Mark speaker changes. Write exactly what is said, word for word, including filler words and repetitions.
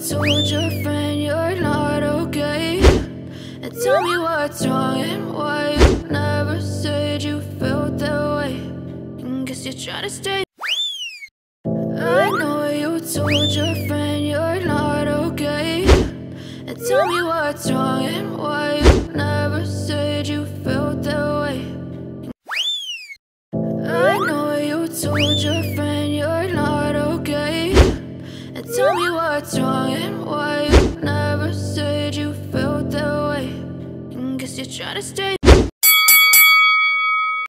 Speaker 1: told your friend you're not okay, and tell me what's wrong and why you never said you felt that way. And guess you're trying to stay. I know you told your friend you're not okay, and tell me what's wrong and why you never said you felt that way. I know you told your friend you're not okay, and tell me what's wrong and why you never said you felt that way. And guess you're trying to stay.